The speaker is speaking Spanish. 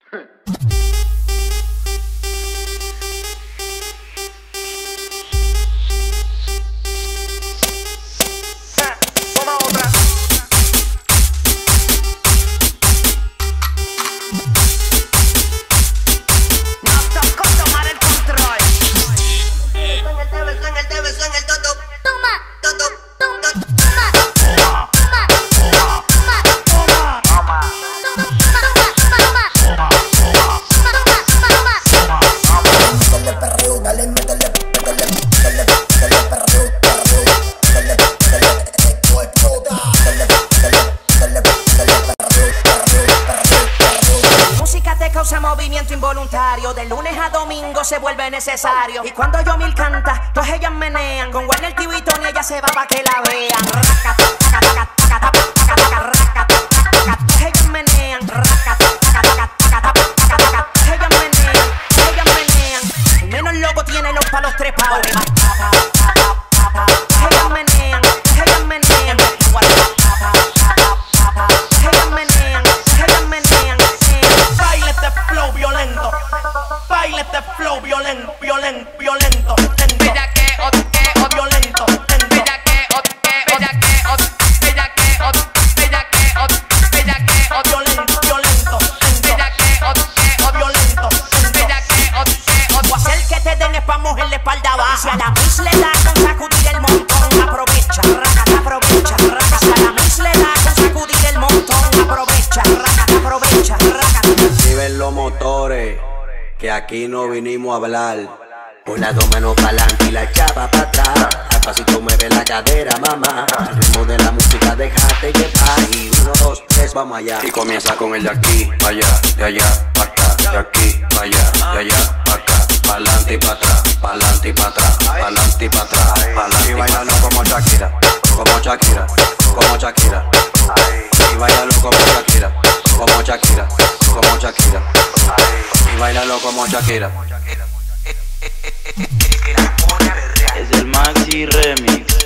Movimiento involuntario, de lunes a domingo se vuelve necesario. Y cuando Yomil canta, todas ellas menean. Con Warner TV y Tony ella se va pa' que la vean. Todas ellas menean. Ellas menean. El menos loco tiene los palos trepados. Ellas menean. Ellas menean. Baile este flow violento, violento, violento. Bellaqueo, violento. Bellaqueo, bellaqueo, bellaqueo, bellaqueo, bellaqueo, violento, violento. Bellaqueo, violento. Bellaqueo, o hacer que te den espamos en la espalda baja. Si a la Miss le da con sacudir el montón, aprovecha, rácata, aprovecha, rácata. Si a la Miss le da con sacudir el montón, aprovecha, rácata, aprovecha, rácata. Activen los motores, que aquí no vinimos a hablar. Pon las dos manos pa'lante y la chapa pa' atrás. Al pasito mueve la cadera, mamá. Al ritmo de la música déjate llevar. Y 1, 2, 3, vamos allá. Y comienza con el de aquí, pa' allá, de allá, pa' acá. De aquí, pa' allá, de allá, pa' acá. Pa'lante y pa' atrás, pa'lante y pa' atrás, pa'lante y pa' atrás, pa'lante y bailando como Shakira, como Shakira, como Shakira. Y bailalo como Shakira, como Shakira, como Shakira. Y bailalo como Shakira. Es el Maxi Remix.